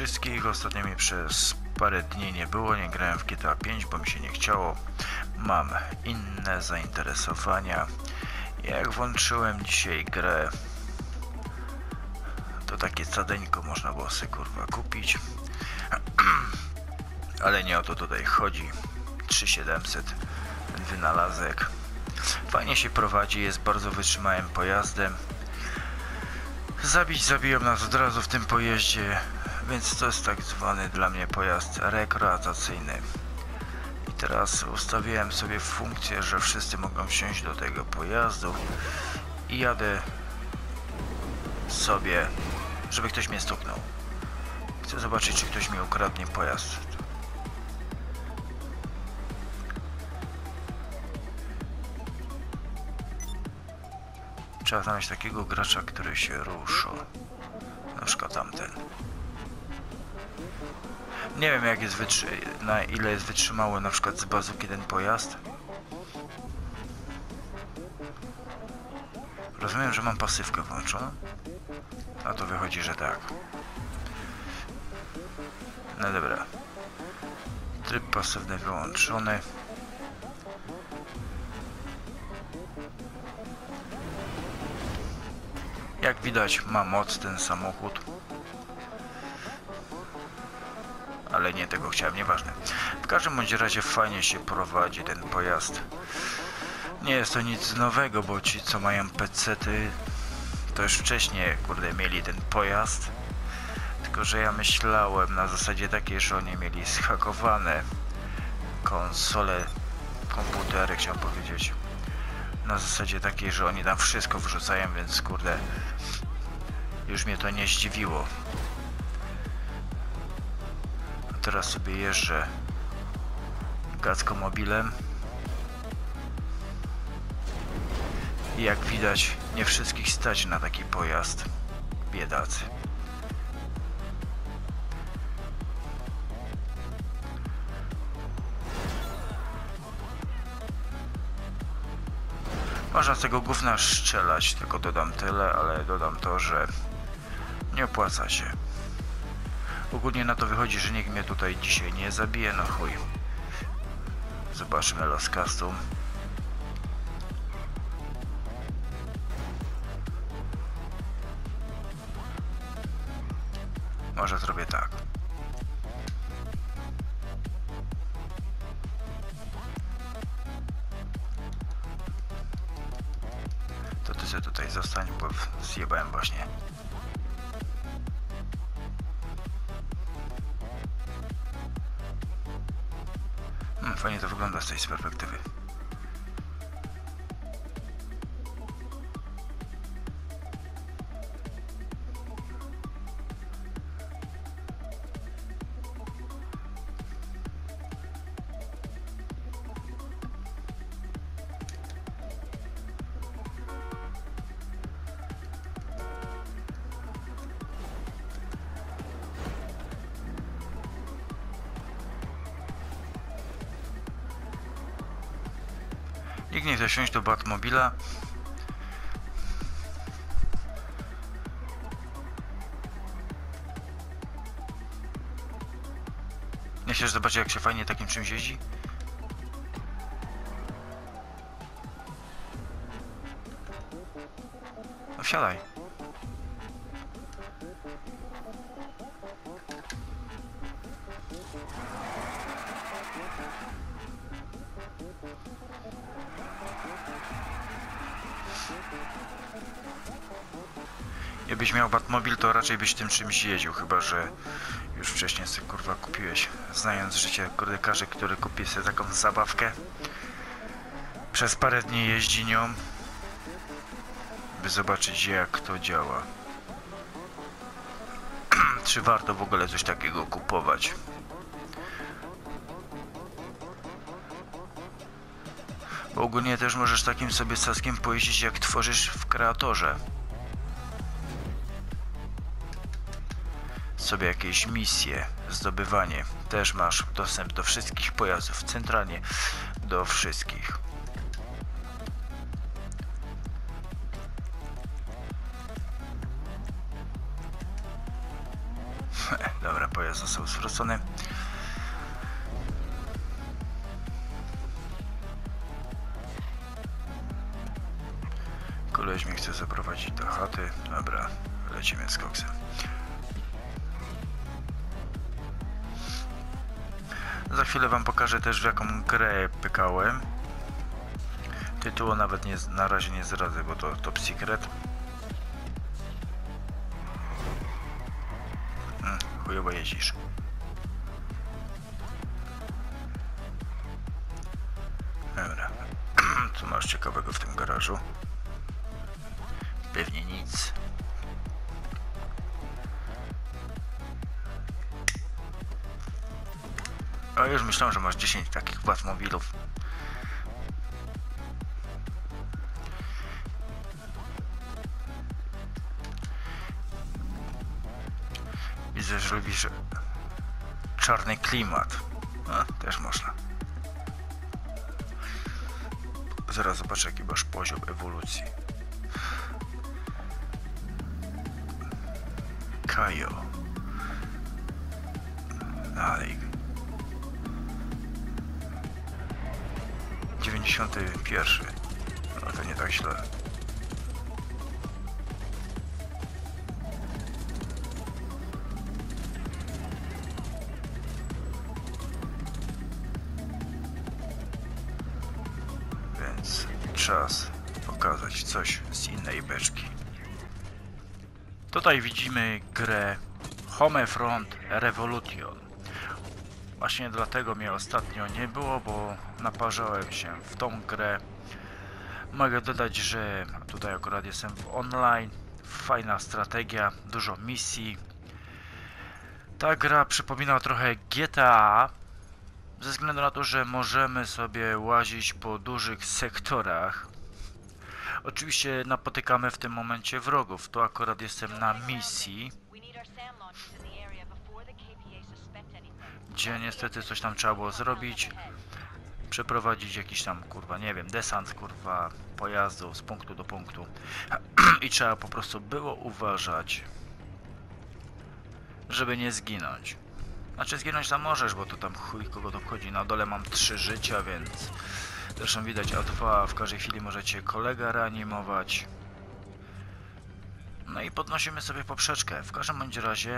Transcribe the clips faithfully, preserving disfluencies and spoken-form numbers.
wszystkich. Ostatnio mi przez parę dni nie było, nie grałem w G T A pięć, bo mi się nie chciało. Mam inne zainteresowania. Jak włączyłem dzisiaj grę, to takie cadeńko można było sobie kurwa kupić. Ale nie o to tutaj chodzi. trzy tysiące siedemset, ten wynalazek. Fajnie się prowadzi, jest bardzo wytrzymałym pojazdem. Zabić zabiją nas od razu w tym pojeździe, więc to jest tak zwany dla mnie pojazd rekreacyjny. I teraz ustawiłem sobie funkcję, że wszyscy mogą wsiąść do tego pojazdu i jadę sobie, żeby ktoś mnie stuknął. Chcę zobaczyć, czy ktoś mi ukradnie pojazd. Trzeba znaleźć takiego gracza, który się rusza. Na przykład tamten. Nie wiem, jak jest wytrzy... na ile jest wytrzymały na przykład z bazuki ten pojazd. Rozumiem, że mam pasywkę włączoną. A to wychodzi, że tak. No dobra. Tryb pasywny wyłączony. Jak widać, ma moc ten samochód. Ale nie tego chciałem, nieważne. W każdym bądź razie fajnie się prowadzi ten pojazd. Nie jest to nic nowego, bo ci co mają pecety to już wcześniej kurde mieli ten pojazd. Tylko że ja myślałem na zasadzie takiej, że oni mieli zhakowane konsole, komputery chciałem powiedzieć. Na zasadzie takiej, że oni tam wszystko wrzucają, więc kurde już mnie to nie zdziwiło. A teraz sobie jeżdżę gackomobilem i jak widać nie wszystkich stać na taki pojazd. Biedacy. Można z tego gówna strzelać, tylko dodam tyle, ale dodam to, że nie opłaca się. Ogólnie na to wychodzi, że nikt mnie tutaj dzisiaj nie zabije, no chuj. Zobaczmy Lost Custom. Może zrobię tak. To ty sobie tutaj zostań, bo zjebałem właśnie. Hmm, fajnie to wygląda z tej perspektywy. Nikt nie chce wsiąść do Batmobila. Nie chcesz zobaczyć, jak się fajnie takim czymś jeździ? No wsiadaj. Jakbyś miał Batmobil, to raczej byś tym czymś jeździł, chyba że już wcześniej sobie kurwa kupiłeś. Znając życie kordykarzy, który kupi sobie taką zabawkę, przez parę dni jeździ nią, by zobaczyć, jak to działa. Czy warto w ogóle coś takiego kupować? Bo ogólnie też możesz takim sobie saskiem pojeździć, jak tworzysz w kreatorze. Sobie jakieś misje, zdobywanie. Też masz dostęp do wszystkich pojazdów, centralnie do wszystkich. Dobra, pojedziemy. pojazd został zwrócony. Koleś mnie chce zaprowadzić do chaty. Dobra, lecimy z koksem. Za chwilę wam pokażę też, w jaką grę pykałem. Tytułu nawet nie, na razie nie zdradzę, bo to top secret. Hmm, chujowo jeździsz. Dobra. Co masz ciekawego w tym garażu? Pewnie nic. A już myślałem, że masz dziesięć takich Batmobilów. Widzę, że lubisz czarny klimat. A, też można. Zaraz zobaczę, jaki masz poziom ewolucji. Kajo. Dalej. dziewięćdziesiąty pierwszy. No to nie tak źle. Więc czas pokazać coś z innej beczki. Tutaj widzimy grę Homefront Revolution. Właśnie dlatego mnie ostatnio nie było, bo naparzałem się w tą grę. Mogę dodać, że tutaj akurat jestem w online. Fajna strategia, dużo misji. Ta gra przypomina trochę G T A, ze względu na to, że możemy sobie łazić po dużych sektorach. Oczywiście napotykamy w tym momencie wrogów. Tu akurat jestem na misji, gdzie niestety coś tam trzeba było zrobić. Przeprowadzić jakiś tam, kurwa, nie wiem, desant, kurwa, pojazdu z punktu do punktu. I trzeba po prostu było uważać, żeby nie zginąć. Znaczy zginąć tam możesz, bo to tam chuj kogo to wchodzi. Na dole mam trzy życia, więc zresztą widać A dwa, w każdej chwili możecie kolegę reanimować. No i podnosimy sobie poprzeczkę. W każdym bądź razie,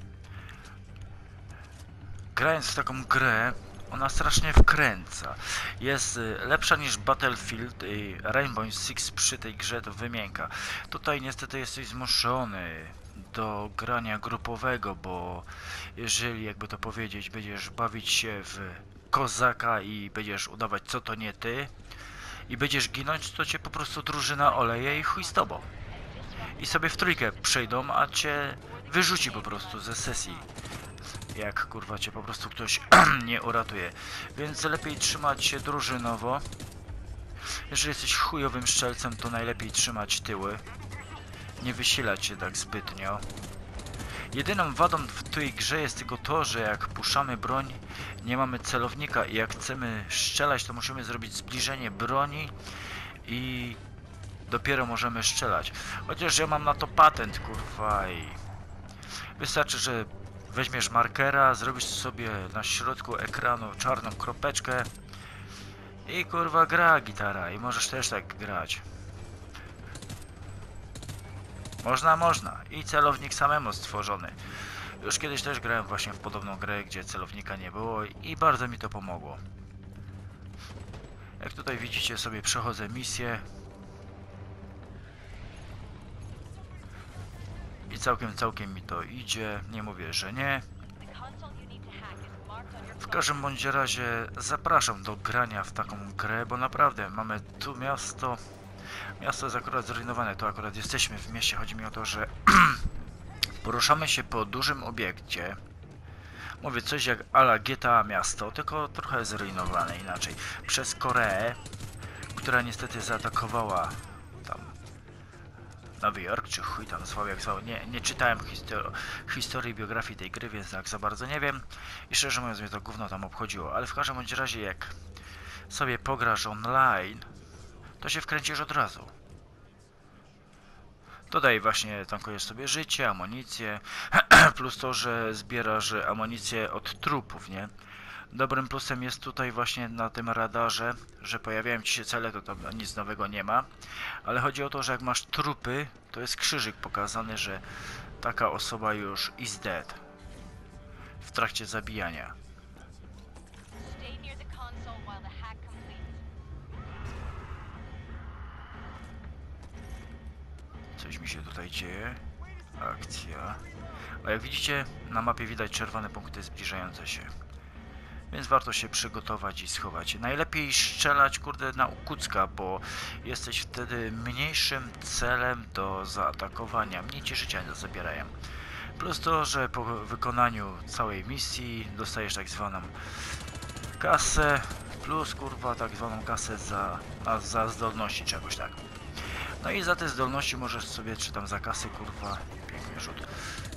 grając w taką grę, ona strasznie wkręca. Jest lepsza niż Battlefield i Rainbow Six przy tej grze to wymienka. Tutaj niestety jesteś zmuszony do grania grupowego, bo jeżeli, jakby to powiedzieć, będziesz bawić się w kozaka i będziesz udawać, co to nie ty, i będziesz ginąć, to cię po prostu drużyna oleje i chuj z tobą. I sobie w trójkę przejdą, a cię wyrzuci po prostu ze sesji, jak kurwa cię po prostu ktoś nie uratuje. Więc lepiej trzymać się drużynowo. Jeżeli jesteś chujowym strzelcem, to najlepiej trzymać tyły. Nie wysilać się tak zbytnio. Jedyną wadą w tej grze jest tylko to, że jak puszczamy broń, nie mamy celownika i jak chcemy strzelać, to musimy zrobić zbliżenie broni i dopiero możemy strzelać. Chociaż ja mam na to patent, kurwa, i wystarczy, że weźmiesz markera, zrobisz sobie na środku ekranu czarną kropeczkę i kurwa gra gitara i możesz też tak grać. Można, można. I celownik samemu stworzony. Już kiedyś też grałem właśnie w podobną grę, gdzie celownika nie było i bardzo mi to pomogło. Jak tutaj widzicie, sobie przechodzę misję. I całkiem, całkiem mi to idzie. Nie mówię, że nie. W każdym bądź razie zapraszam do grania w taką grę, bo naprawdę mamy tu miasto. Miasto jest akurat zrujnowane, to akurat jesteśmy w mieście. Chodzi mi o to, że poruszamy się po dużym obiekcie. Mówię coś jak a la G T A miasto, tylko trochę zrujnowane inaczej. Przez Koreę, która niestety zaatakowała tam Nowy Jork, czy chuj tam zwał jak zwał. Nie, nie czytałem histor historii biografii tej gry, więc tak za bardzo nie wiem. I szczerze mówiąc mnie to gówno tam obchodziło. Ale w każdym bądź razie jak sobie pograsz online, to się wkręcisz od razu. Tutaj właśnie tankujesz sobie życie, amunicję, plus to, że zbierasz amunicję od trupów, nie? Dobrym plusem jest tutaj właśnie na tym radarze, że pojawiają ci się cele, to tam nic nowego nie ma. Ale chodzi o to, że jak masz trupy, to jest krzyżyk pokazany, że taka osoba już is dead w trakcie zabijania. Coś mi się tutaj dzieje. Akcja. A jak widzicie, na mapie widać czerwone punkty zbliżające się. Więc warto się przygotować i schować. Najlepiej strzelać, kurde, na ukucka, bo jesteś wtedy mniejszym celem do zaatakowania. Mniej ci życia zabierają. Plus to, że po wykonaniu całej misji dostajesz tak zwaną kasę, plus kurwa tak zwaną kasę za, a, za zdolności czegoś tak. No i za te zdolności możesz sobie, czy tam za kasy, kurwa, piękny rzut,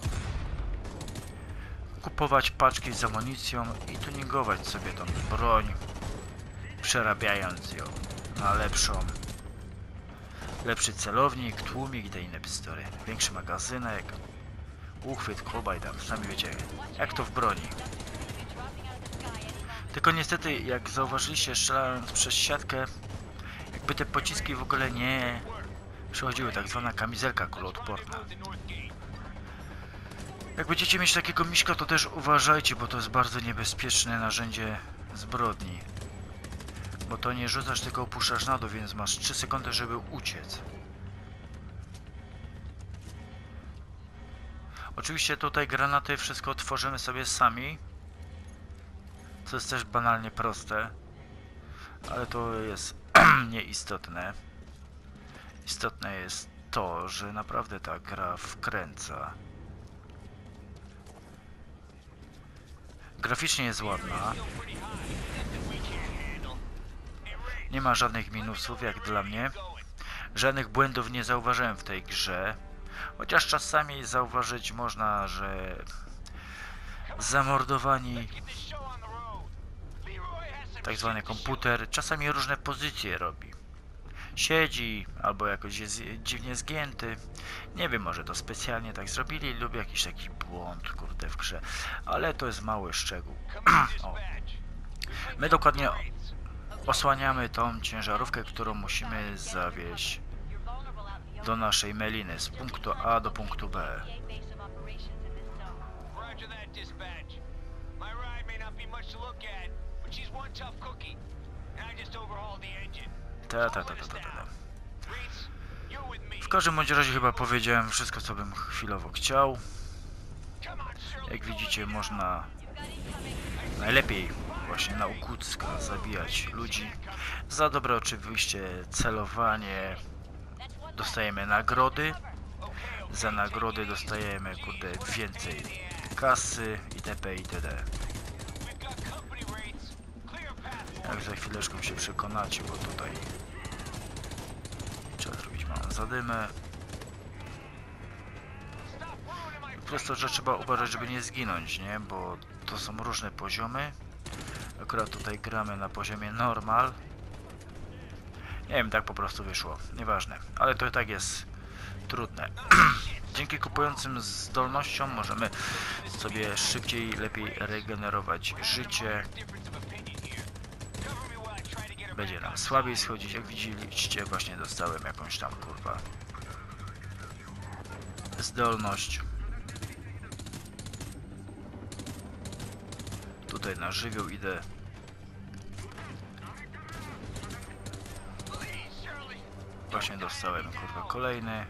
kupować paczki z amunicją i tuningować sobie tą broń, przerabiając ją na lepszą, lepszy celownik, tłumik i te inne pistory, większy magazynek, uchwyt, koba tam, sami wiecie, jak to w broni. Tylko niestety, jak zauważyliście, strzelając przez siatkę, jakby te pociski w ogóle nie przechodziły, tak zwana kamizelka kuloodporna. Jak będziecie mieć takiego miśka, to też uważajcie, bo to jest bardzo niebezpieczne narzędzie zbrodni. Bo to nie rzucasz, tylko opuszczasz na dół, więc masz trzy sekundy, żeby uciec. Oczywiście tutaj granaty wszystko tworzymy sobie sami, co jest też banalnie proste, ale to jest nieistotne. Istotne jest to, że naprawdę ta gra wkręca. Graficznie jest ładna. Nie ma żadnych minusów, jak dla mnie. Żadnych błędów nie zauważyłem w tej grze. Chociaż czasami zauważyć można, że zamordowani tak zwany komputer czasami różne pozycje robi. Siedzi, albo jakoś jest dziwnie zgięty. Nie wiem, może to specjalnie tak zrobili lub jakiś taki błąd, kurde, w grze. Ale to jest mały szczegół. O. My dokładnie osłaniamy tą ciężarówkę, którą musimy zawieźć do naszej Meliny z punktu A do punktu B. Ta, ta, ta, ta, ta, ta. W każdym bądź razie chyba powiedziałem wszystko, co bym chwilowo chciał. Jak widzicie, można najlepiej właśnie na ukucka zabijać ludzi. Za dobre oczywiście celowanie dostajemy nagrody. Za nagrody dostajemy, kurde, więcej kasy itp. itd. Jak za chwileczkę się przekonacie, bo tutaj trzeba zrobić małą zadymę. Po prostu, że trzeba uważać, żeby nie zginąć, nie? Bo to są różne poziomy. Akurat tutaj gramy na poziomie normal. Nie wiem, tak po prostu wyszło. Nieważne. Ale to i tak jest trudne. Dzięki kupującym zdolnościom możemy sobie szybciej, lepiej regenerować życie. Będzie nam słabiej schodzić. Jak widzieliście, właśnie dostałem jakąś tam, kurwa, zdolność. Tutaj na żywioł idę. Właśnie dostałem, kurwa, kolejny.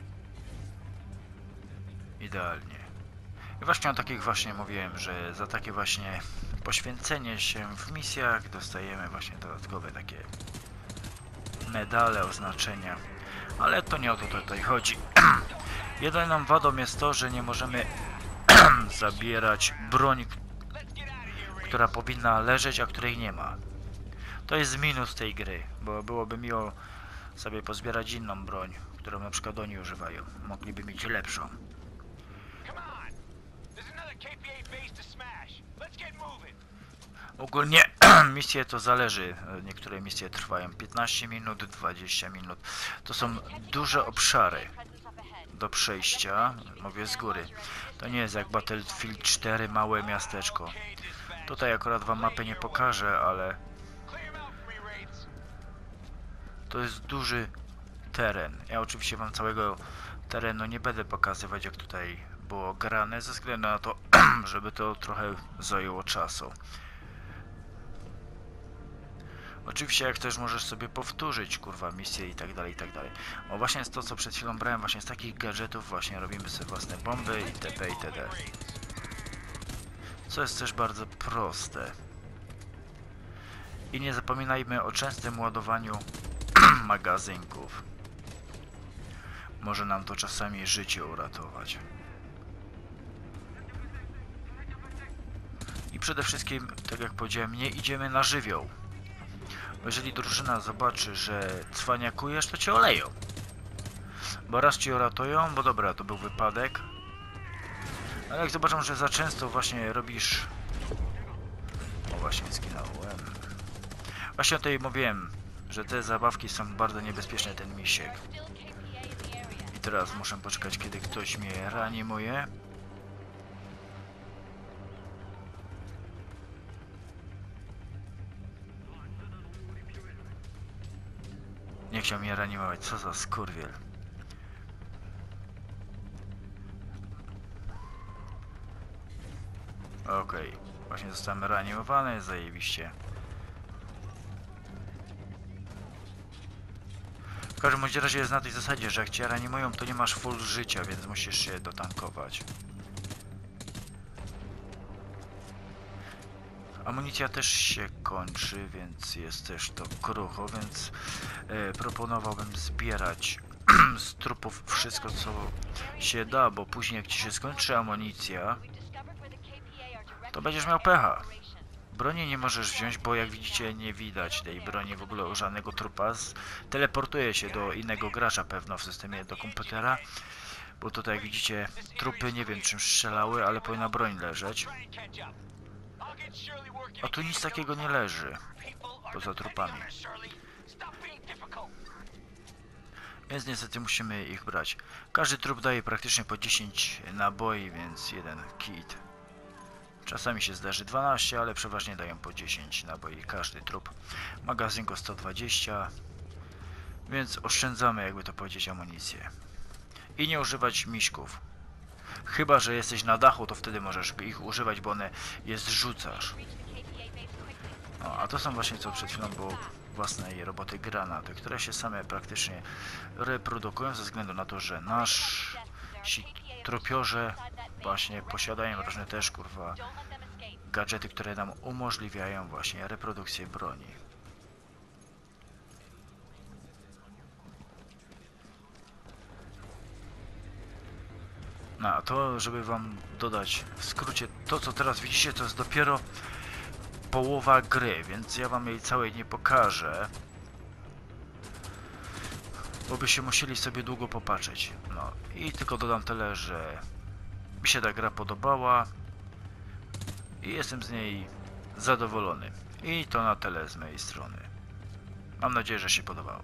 Idealnie. I właśnie o takich właśnie mówiłem, że za takie właśnie poświęcenie się w misjach dostajemy właśnie dodatkowe takie medale, oznaczenia. Ale to nie o to tutaj chodzi. Jedyną wadą jest to, że nie możemy zabierać broni, która powinna leżeć, a której nie ma. To jest minus tej gry, bo byłoby miło sobie pozbierać inną broń, którą na przykład oni używają. Mogliby mieć lepszą. Ogólnie misje to zależy. Niektóre misje trwają piętnaście minut, dwadzieścia minut. To są duże obszary. do przejścia. Mówię z góry. To nie jest jak Battlefield cztery małe miasteczko. Tutaj akurat wam mapy nie pokażę, ale to jest duży teren. Ja oczywiście wam całego terenu nie będę pokazywać, jak tutaj było grane, ze względu na to, żeby to trochę zajęło czasu. Oczywiście jak też możesz sobie powtórzyć, kurwa, misje i tak dalej, i tak dalej. O, właśnie jest to, co przed chwilą brałem, właśnie z takich gadżetów właśnie robimy sobie własne bomby itp. itd. Co jest też bardzo proste. I nie zapominajmy o częstym ładowaniu magazynków. Może nam to czasami życie uratować. I przede wszystkim, tak jak powiedziałem, nie idziemy na żywioł. Bo jeżeli drużyna zobaczy, że cwaniakujesz, to cię oleją. Bo raz cię uratują, bo dobra, to był wypadek. Ale jak zobaczą, że za często właśnie robisz... O, właśnie zginąłem. Właśnie o tej mówiłem, że te zabawki są bardzo niebezpieczne, ten misiek. I teraz muszę poczekać, kiedy ktoś mnie reanimuje. Nie chciał mnie reanimować, co za skurwiel. Okej, okay. Właśnie zostałem reanimowany, zajebiście. W każdym razie jest na tej zasadzie, że jak cię reanimują, to nie masz full życia, więc musisz się dotankować. Amunicja też się kończy, więc jest też to krucho, więc e, proponowałbym zbierać z trupów wszystko, co się da, bo później jak ci się skończy amunicja, to będziesz miał pecha. Broni nie możesz wziąć, bo jak widzicie nie widać tej broni w ogóle u żadnego trupa. Teleportuje się do innego gracza pewno w systemie do komputera, bo tutaj jak widzicie trupy nie wiem czym strzelały, ale powinna broń leżeć. A tu nic takiego nie leży poza trupami. Więc niestety musimy ich brać. Każdy trup daje praktycznie po dziesięć naboi, więc jeden kit. Czasami się zdarzy dwanaście, ale przeważnie dają po dziesięć naboi każdy trup. Magazynko sto dwadzieścia, więc oszczędzamy, jakby to powiedzieć, amunicję. I nie używać miśków. Chyba że jesteś na dachu, to wtedy możesz ich używać, bo one je zrzucasz. No, a to są właśnie, co przed chwilą było własnej roboty, granaty, które się same praktycznie reprodukują ze względu na to, że nasi trupiorze właśnie posiadają różne też, kurwa, gadżety, które nam umożliwiają właśnie reprodukcję broni. No, a to, żeby wam dodać w skrócie, to co teraz widzicie, to jest dopiero połowa gry, więc ja wam jej całej nie pokażę, bo byście musieli sobie długo popatrzeć. No i tylko dodam tyle, że mi się ta gra podobała i jestem z niej zadowolony. I to na tyle z mojej strony. Mam nadzieję, że się podobało.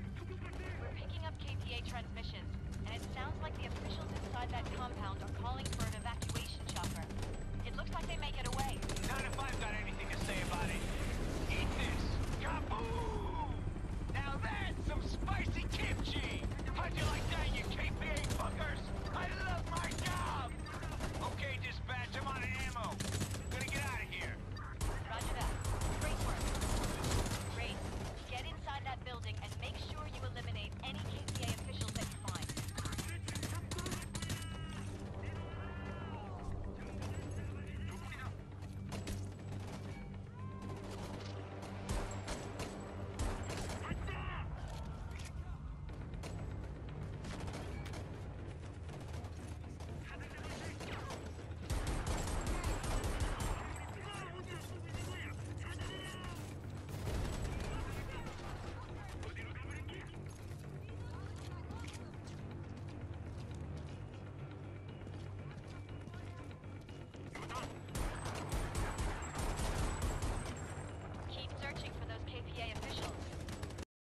Transmissions, and it sounds like the officials inside that compound are calling